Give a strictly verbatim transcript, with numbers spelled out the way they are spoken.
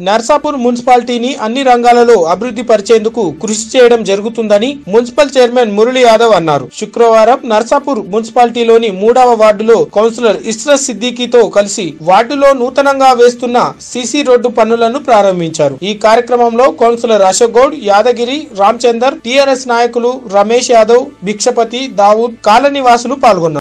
నర్సాపూర్ మున్సిపాలిటీని అన్ని రంగాలలో అభివృద్ధి పరిచేందుకు కృషి చేయడం జరుగుతుందని మున్సిపల్ చైర్మన్ మురళీ యాదవ్ అన్నారు. శుక్రవారం నర్సాపూర్ మున్సిపాలిటీలోని మూడవ వార్డులో కౌన్సిలర్ ఇస్రత్ సిద్దికీతో కలిసి వార్డులో నూతనంగా వేస్తున్న సీసీ రోడ్డు పనులను ప్రారంభించారు. ఈ కార్యక్రమంలో కౌన్సిలర్ అశోక్ గౌడ్, యాదగిరి, రామచందర్, టీఆర్ఎస్ నాయకులు రమేష్ యాదవ్, భిక్షపతి, దావూద్, కాలనీ వాసులు పాల్గొన్నారు.